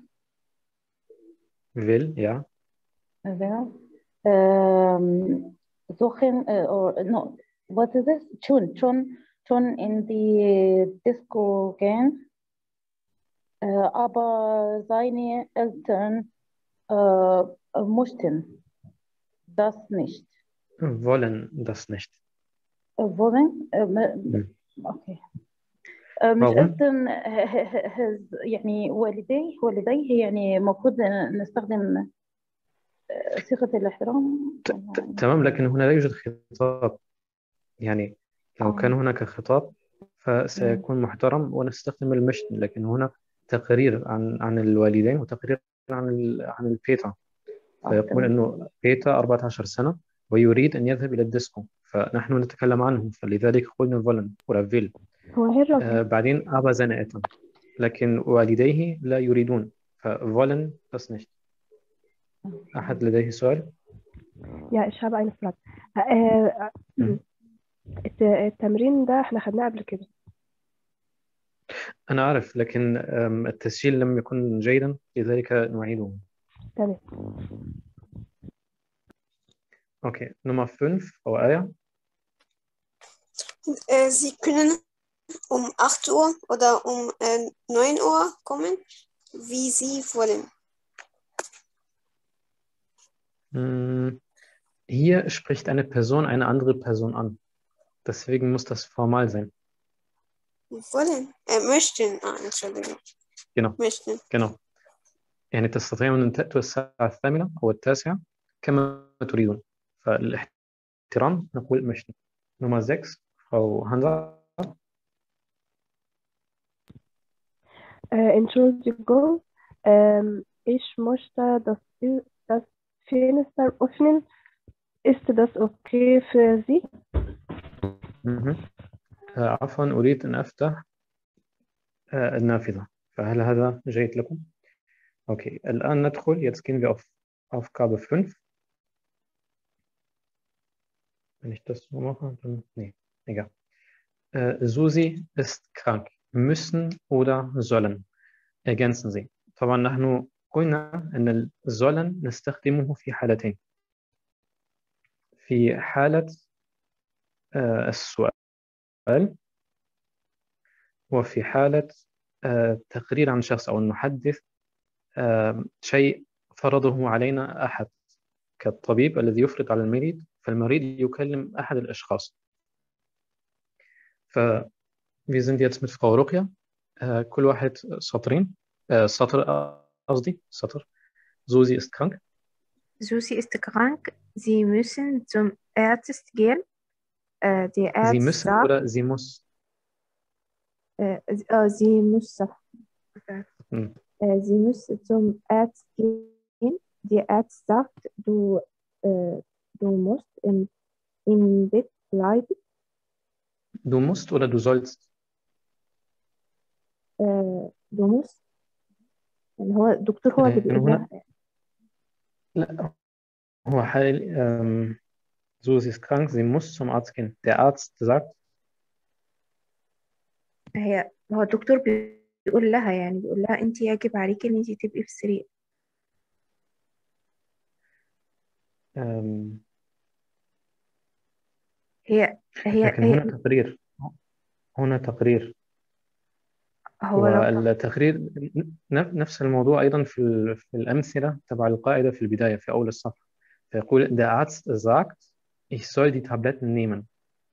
Will, ja. Welt, ähm, suchen, äh, or, no, what is this? Schon, schon, schon in die Disco gehen. Äh, aber seine Eltern äh, mussten das nicht. Wollen das nicht. Äh, wollen? Äh, م- Hm. okay. آه، مش Warum? ألتن يعني والديه والديه يعني المفروض نستخدم آه، صيغة الاحترام. ت- ت- تمام، لكن هنا لا يوجد خطاب، يعني لو كان آه. هناك خطاب فسيكون محترم ونستخدم المشن، لكن هنا تقرير عن عن الوالدين وتقرير عن ال... عن البيتا، آه، فيقول تمام. أنه بيتا أربعة عشر سنة ويريد أن يذهب إلى الديسكو، فنحن نتكلم عنه، فلذلك قلنا فولن ولا فيل. هو هي الراجل. آه بعدين أبا زنا إتن، لكن والديه لا يريدون، ففولن بس nicht. أحد لديه سؤال؟ يا ich habe eine Frage. آه، م. الت- التمرين ده احنا خدناه قبل كده. أنا أعرف، لكن آم، التسجيل لم يكن جيدا، لذلك نعيده. تمام. Okay, Nummer fünf, Frau Eier. Äh, Sie können um acht Uhr oder um äh, neun Uhr kommen, wie Sie wollen. Hm, Hier spricht eine Person eine andere Person an. Deswegen muss das formal sein. Wollen? Äh, möchten. Ah, Entschuldigung. Genau, Möchten. genau. يعني تستطيعون أن تأتوا الساعة الثامنة أو التاسعة كما تريدون. فالاحترام نقول مشي. Nummer sechs, Frau Hansa. Äh, Entschuldigung, ähm, ich möchte das, das Fenster öffnen. Ist das okay für Sie? Mhm. آه، عفوا، أريد أن أفتح آه، النافذة، فهل هذا جيد لكم؟ أوكي، الآن ندخل. Jetzt gehen wir auf Aufgabe fünf. Wenn ich das so mache, dann... Nee, egal. Äh, Susi ist krank. Müssen oder sollen? ergänzen Sie. طبعا نحن قلنا أن ال- sollen نستخدمه في حالتين. في حالة آه، السؤال، وفي حالة آه، تقرير عن شخص، أو نحدث آه، شيء فرضه علينا أحد، كالطبيب الذي يفرض على المريض، فالمريض يكلم أحد الأشخاص. ف wir sind jetzt mit Frau Ruqya. آه، كل واحد سطرين. آه، سطر آه، قصدي سطر. Susi ist krank. Susi ist krank. Sie müssen zum Arzt gehen. Äh, der Sie Arzt müssen sagt, oder sie muss? äh, äh, sie muss, Hm. äh, sie müssen zum Arzt gehen. Der Arzt sagt, du, äh, du musst im, im Bett bleiben. Du musst oder du sollst? Äh, du musst. يعني هو الدكتور هو اللي يعني بيقول هنا لها. لا، هو حال ähm, Susi ist krank, sie muss zum Arzt gehen. Der Arzt sagt, هي هو الدكتور بيقول لها يعني بيقول لها انت يجب عليكي ان انت تبقي في السرير. ähm, هي هي لكن هي هنا تقرير. هنا تقرير، هو لو تق- والتقرير ن- نفس الموضوع أيضا في ال- في الأمثلة تبع القاعدة في البداية في أول الصفحة. فيقول der Arzt sagt, ich soll die Tabletten nehmen.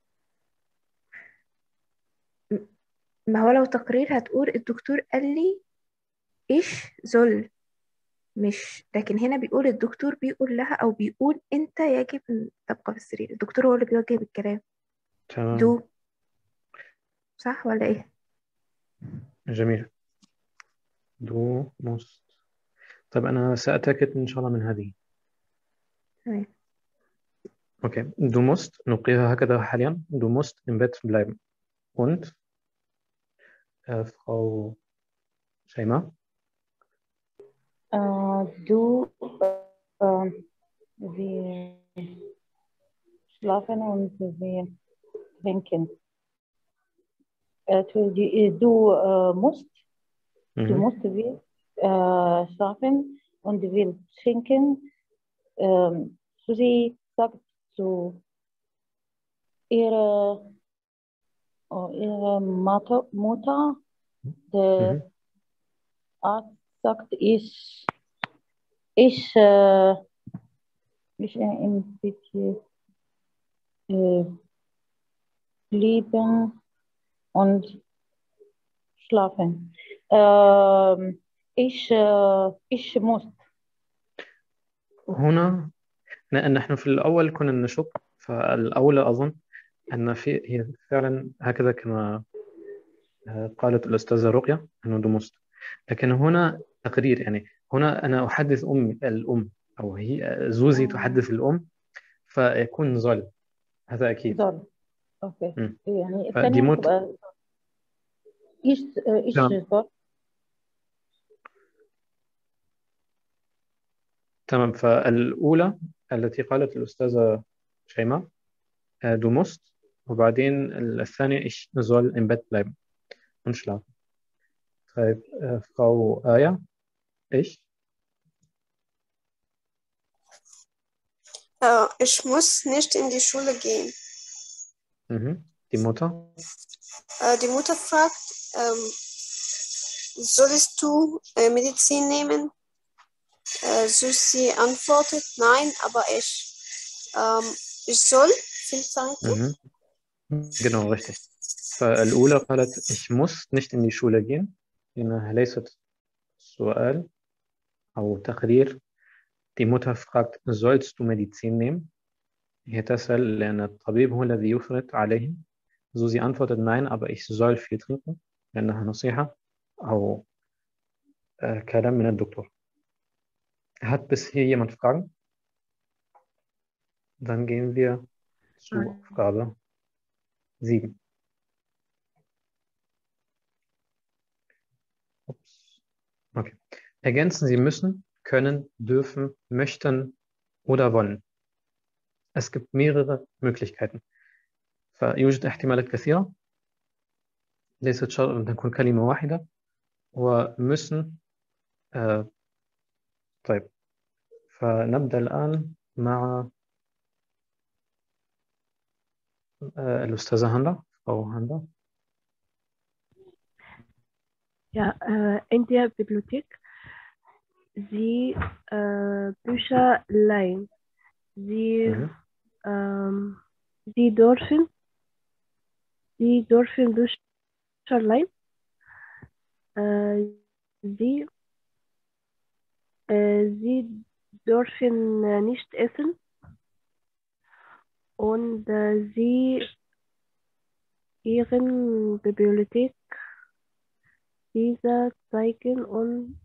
ما هو لو تقرير هتقول الدكتور قال لي ايش زل، مش لكن هنا بيقول الدكتور بيقول لها او بيقول انت يجب ان تبقى في السرير. الدكتور هو اللي بيوجه بالكلام. تمام، دو صح ولا ايه؟ جميل. du musst. طيب أنا سأتأكد إن شاء الله من هذه. تمام. Okay, du musst نلقيها هكذا حاليا. Du musst im Bett bleiben. Und äh, Frau Scheimer? Äh, du, äh, wir schlafen und wir trinken. Äh, du, die- du äh, musst, du Mhm. musst wir äh, schlafen und wir trinken. Ähm, Susi sagt zu ihrer, oh, ihrer Mutter, Mutter, der Mhm. Arzt sagt, ich, ich, äh, ich äh, im Bett äh, lieben und schlafen. Ähm, ich, äh, ich muss. هنا ن- نحن في الأول كنا نشك، فالأولى أظن أن في هي فعلا هكذا كما آه، قالت الأستاذة رقية، أنه du musst. لكن هنا تقرير، يعني هنا أنا أحدث أمي الأم، أو هي زوزي آه، تحدث الأم، فيكون زول، هذا أكيد. ظل. اوكي، مم. يعني فدي الثانية موت. هتبقى ايش ايش تمام ظل. تمام. فالأولى التي قالت الأستاذة شيماء آه، du musst، وبعدين الثانية ich soll im Bett bleiben und schlafen. طيب آه، Frau آية ich Äh, ich muss nicht in die Schule gehen. mhm. Die Mutter Äh, die Mutter fragt, ähm, sollst du äh, Medizin nehmen? Äh, Susi antwortet, nein, aber ich. Ähm, ich soll viel trinken. mhm. genau richtig. فالأولى قالت ich muss nicht in die Schule gehen، إنها ليست سؤال أو تقرير. Die Mutter fragt sollst du Medizin nehmen؟ هي تسأل لأن الطبيب هو الذي يفرض عليهم. Susi antwortet nein, aber ich soll viel trinken، لأنها نصيحة أو äh, كلام من الدكتور. Hat bisher jemand Fragen? Dann gehen wir zu Nein. Aufgabe sieben. Ups. Okay. Ergänzen Sie müssen, können, dürfen, möchten oder wollen. Es gibt mehrere Möglichkeiten. فيوجد احتمالات كثيرة، ليست شرط أن تكون كلمة واحدة. ومسن آه طيب، فنبدأ الآن مع آه الأستاذة هندا أو هندا. Ja, äh, in der Bibliothek Sie äh, Bücher leihen. Sie, Mhm. ähm, Sie dürfen, Sie dürfen Bücher leihen. Äh, Sie, äh, Sie dürfen äh, nicht essen und äh, Sie Ihren Bibliothek diese zeigen und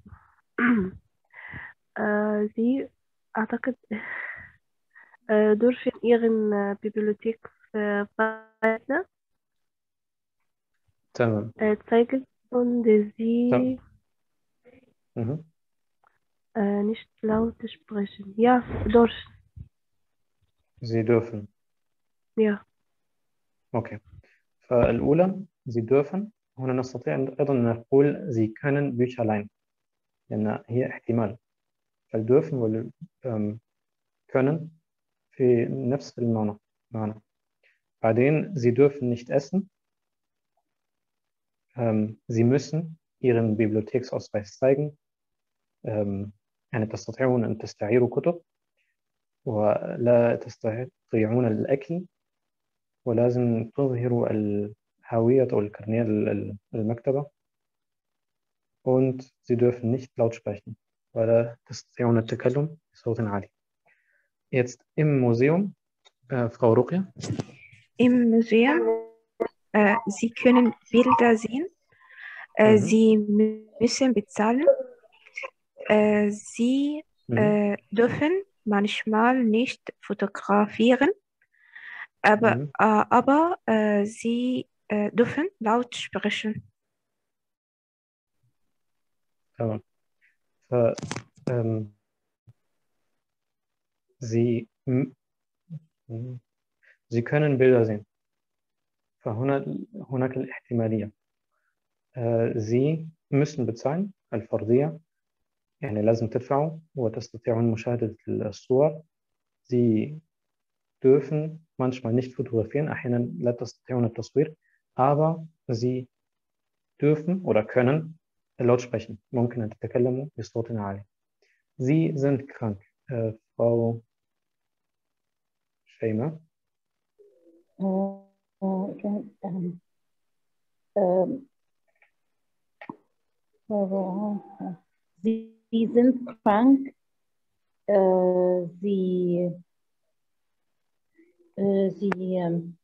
äh, Sie أعتقد äh, dürfen Ihren äh, Bibliothek äh, weiter تمام äh, zeigen und Sie تمام. Mhm. äh, nicht laut sprechen. Ja, dürfen. Sie dürfen. Ja. Okay. فالأولى Sie dürfen. هنا نستطيع أيضا أن نقول Sie können Bücher leihen، لأن هي احتمال. فالدürfen وال ähm, können في نفس المعنى معنى. بعدين Sie dürfen nicht essen. ähm, Sie müssen Ihren Bibliotheksausweis zeigen. ähm, يعني تستطيعون أن تستعيروا كتب ولا تستطيعون الأكل، ولازم تظهروا الهوية أو الكارنيه المكتبة. Und Sie dürfen nicht laut sprechen ولا تستطيعون التكلم بصوت عالي. Jetzt im Museum, äh, Frau Ruqya. Im Museum, äh, Sie können Bilder sehen. Äh, Mhm. Sie müssen bezahlen. Äh, Sie Mhm. äh, dürfen manchmal nicht fotografieren, aber, Mhm. äh, aber äh, Sie äh, dürfen laut sprechen. تمام. ف ähm, Sie m- m- Sie können Bilder sehen. فهنا هناك الاحتمالية. äh, Sie müssen bezahlen الفرضية، يعني لازم تدفعوا وتستطيعون مشاهدة الصور. Sie dürfen manchmal nicht fotografieren، أحيانا لا تستطيعون التصوير، aber Sie dürfen oder können laut sprechen. ممكن أن تتكلموا بصوت عالي. Sie sind krank. äh, Frau شيماء. آه، آه، كان آم، آم، آه، Sie sind krank. Äh, Sie, äh, Sie ähm,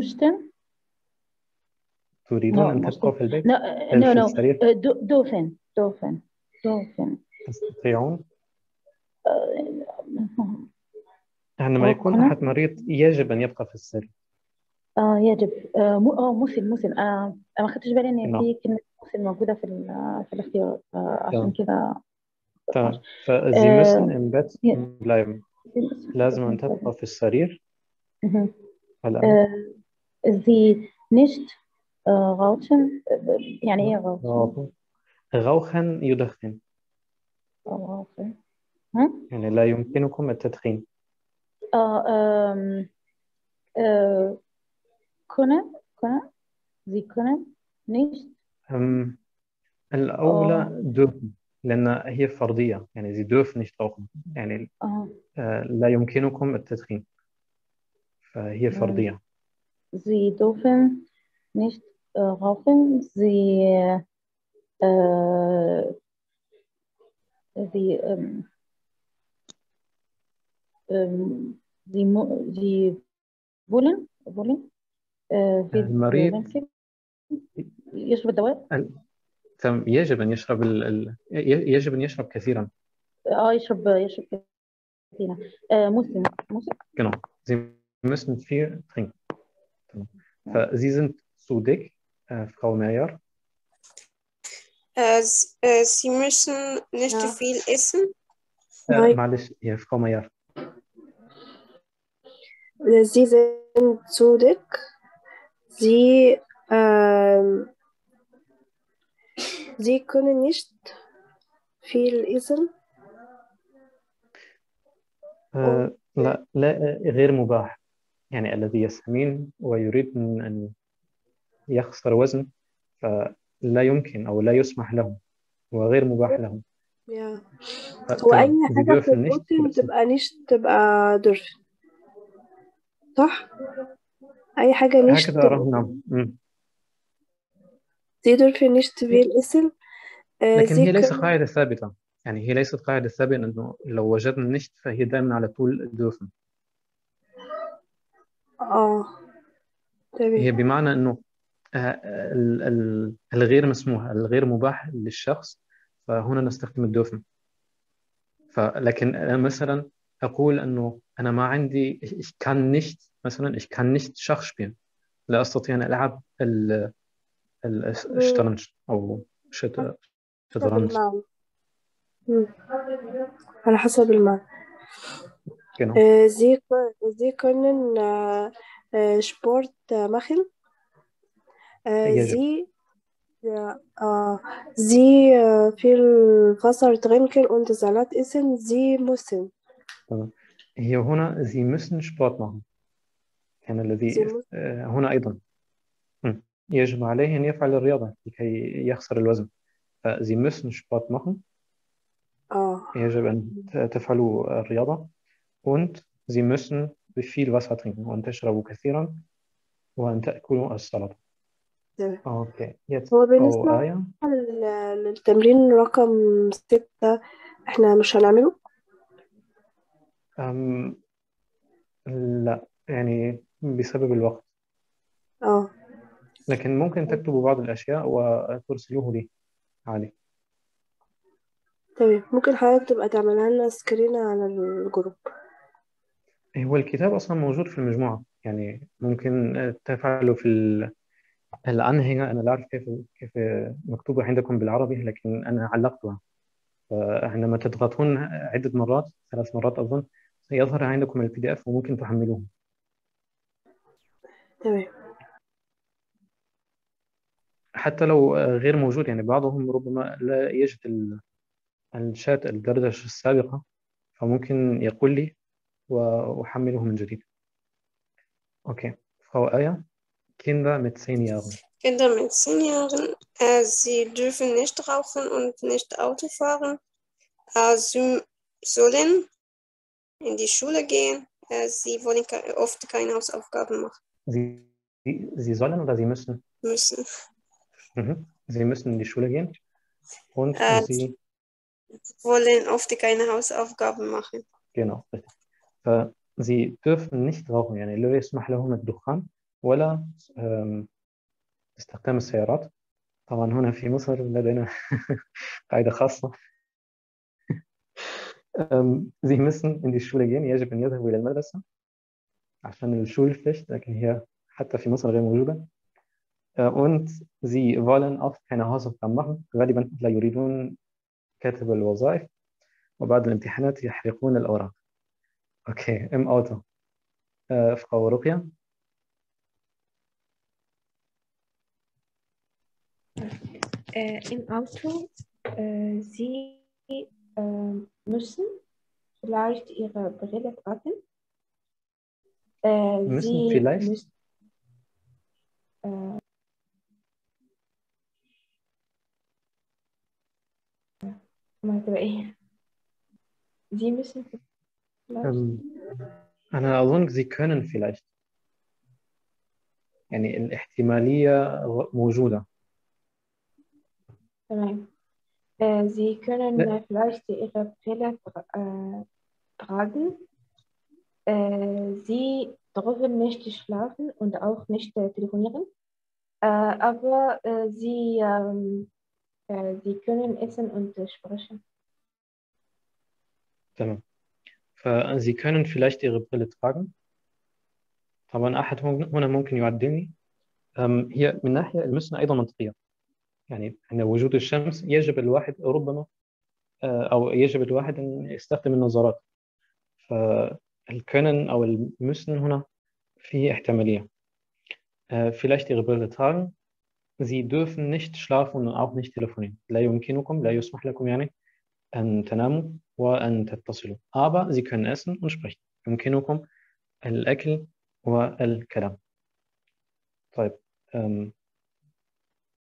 möchten. تريدون No, أن تبقوا möchten. في البيت؟ No, آه، no, في no. السرير. Äh, dü- dürfen. dürfen dürfen يستطيعون. آه، عندما يكون وكنا أحد مريض يجب أن يبقى في السرير. آه يجب آه مو اه مسن مسن آه أنا ما خدتش بالي إن نعم في كلمة مسن موجودة في ال- في الاختيارات آه عشان تمام كده تمام. فزي آه müssen im Bett bleiben. لازم أن تبقى في السرير. Mhm. الآن آه، sie nicht آه، rauchen آه، يعني ايه rauchen؟ غوخا يدخن، rauchen ها؟ يعني لا يمكنكم التدخين. آه، آم، آه، können können sie können nicht أم، الأولى آه، dürfen لأن هي فرضية، يعني sie dürfen nicht rauchen، يعني آه، آه، لا يمكنكم التدخين، فهي مم، فرضية. sie dürfen nicht äh, rauchen sie äh, sie ähm, ähm, sie mu- sie wollen wollen äh, wie المريض Menschen يشرب الدواء ال- تم- يجب أن يشرب ال... ال- ي- يجب أن يشرب كثيرا. اه يشرب يشرب كثيرا آه مسلم مسلم Genau. Sie müssen viel trinken. Genau. Äh, Sie sind zu dick, äh, Frau Meyer. Äh, s- äh, Sie müssen nicht zu Ja. viel essen. Äh, Nein, معلش يا Frau Meyer. Sie sind zu dick. Sie, ähm, Sie können nicht viel essen. آه، لا لا غير مباح، يعني الذي يسمين ويريد أن أن يخسر وزن فلا يمكن أو لا يسمح له وغير مباح له. ja. وأي تمام. Sie حاجة dürfen nicht بروتين essen. تبقى نيش تبقى دورفين، صح؟ أي حاجة نيش هكذا تبقى أراه. نعم. مم. Sie dürfen nicht viel essen. Äh, لكن Sie هي ليست können قاعدة ثابتة، يعني هي ليست قاعدة ثابتة أنه لو وجدنا نشت فهي دائما على طول dürfen. آه هي تمام بمعنى أنه آه، ال- ال- الغير مسموح الغير مباح للشخص، فهنا نستخدم الدوفن. فلكن أنا مثلا أقول أنه أنا ما عندي ich kann nicht مثلا ich kann nicht Schach spielen، لا أستطيع أن ألعب ال- ال- الشطرنج أو شط- حسب شطرنج. المعنى. مم. على حسب المعنى. Genau. Äh, Sie, Sie können äh, äh, Sport äh, machen. Äh, يجب. Sie, ja, äh, Sie äh, viel Wasser trinken und Salat essen. Sie müssen. تمام. هي هنا Sie müssen Sport machen، كان Sie الذي müssen. آه، هنا أيضا مم. يجب عليه أن يفعل الرياضة لكي يخسر الوزن. فSie müssen Sport machen، آه يجب أن ت- تفعلوا الرياضة. und Sie müssen viel Wasser trinken und تشربوا كثيرا وأن تأكلوا السلطة. تمام. أوكي. jetzt هو Frau بالنسبة آية. لل- للتمرين رقم ستة احنا مش هنعمله. أم لا، يعني بسبب الوقت، اه لكن ممكن تكتبوا بعض الأشياء وترسلوه لي عادي. تمام، ممكن حضرتك تبقى تعملها لنا سكرين على الجروب. هو الكتاب أصلا موجود في المجموعة، يعني ممكن تفعلوا في ال- الأنهية. أنا لا أعرف كيف كيف مكتوبة عندكم بالعربي، لكن أنا علقتها. فعندما تضغطون عدة مرات، ثلاث مرات أظن، سيظهر عندكم البي دي إف وممكن تحملوه. تمام. حتى لو غير موجود، يعني بعضهم ربما لا يجد ال- الشات الدردشة السابقة، فممكن يقول لي وأحمله من جديد. أوكي. Frau Eier, Kinder mit zehn Jahren. Kinder mit zehn Jahren, äh, sie dürfen nicht rauchen und nicht Auto fahren. Äh, sie sollen in die Schule gehen. Äh, sie wollen ke oft keine Hausaufgaben machen Sie, Sie, Sie sollen oder Sie müssen? müssen. Mhm. Sie müssen in die Schule gehen und Äh, Sie, wollen oft keine Hausaufgaben machen. genau, richtig. فSي dürfen nicht rauchen، يعني لا يسمح لهم الدخان ولا آم، استخدام السيارات. طبعا هنا في مصر لدينا قاعدة خاصة. Ähm, Sie müssen in die Schule gehen. يجب أن يذهبوا إلى المدرسة عشان الschulpflicht، لكن هي حتى في مصر غير موجودة. Äh, und Sie wollen oft keine Hausaufgaben machen. غالبا لا يريدون كتب الوظائف، وبعد الامتحانات يحرقون الأوراق. أوكي، im Auto. Äh, Frau Ruqya. Äh, im Auto, äh, Sie äh, müssen vielleicht Ihre Brille tragen. Äh, Müssen Sie vielleicht. müssen äh, ما تبقى إيه؟ Sie müssen vielleicht Ähm, أنا أظن Sie können vielleicht. يعني الاحتمالية موجودة. تمام. Äh, Sie können لا. äh, vielleicht Ihre Brille tra äh, tragen. Äh, Sie dürfen nicht schlafen und auch nicht äh, telefonieren. Äh, aber äh, Sie, ähm, äh, Sie können essen und äh, sprechen. تمام. فSie können vielleicht Ihre Brille tragen. طبعا أحد هنا ممكن يعدلني. أم، هي من ناحية المسنة أيضا منطقية. يعني عند وجود الشمس يجب الواحد ربما آه، أو يجب الواحد أن يستخدم النظارات. فالكönن أو المسن هنا فيه احتمالية. آه، vielleicht Ihre Brille tragen. Sie dürfen nicht schlafen und auch nicht telefonieren. لا يمكنكم، لا يسمح لكم يعني أن تناموا وأن تتصلوا. aber Sie können essen und sprechen. يمكنكم الأكل والكلام. طيب. أم